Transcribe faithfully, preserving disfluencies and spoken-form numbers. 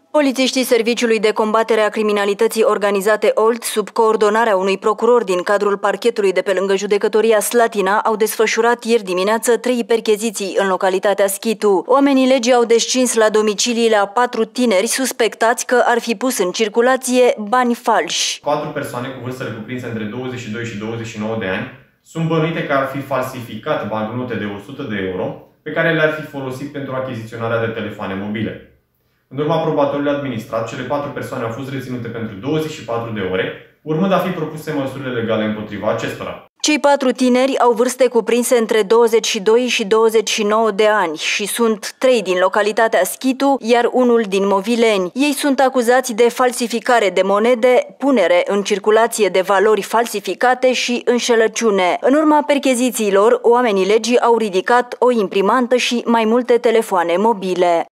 Polițiștii Serviciului de Combatere a Criminalității Organizate OLT, sub coordonarea unui procuror din cadrul parchetului de pe lângă judecătoria Slatina, au desfășurat ieri dimineață trei percheziții în localitatea Schitu. Oamenii legii au descins la domiciliile a patru tineri suspectați că ar fi pus în circulație bani falși. Patru persoane cu vârstele cuprinse între douăzeci și doi și douăzeci și nouă de ani sunt bănuite că ar fi falsificat bancnote de o sută de euro pe care le-ar fi folosit pentru achiziționarea de telefoane mobile. În urma probatorului administrat, cele patru persoane au fost reținute pentru douăzeci și patru de ore, urmând a fi propuse măsurile legale împotriva acestora. Cei patru tineri au vârste cuprinse între douăzeci și doi și douăzeci și nouă de ani și sunt trei din localitatea Schitu, iar unul din Movileni. Ei sunt acuzați de falsificare de monede, punere în circulație de valori falsificate și înșelăciune. În urma perchezițiilor, oamenii legii au ridicat o imprimantă și mai multe telefoane mobile.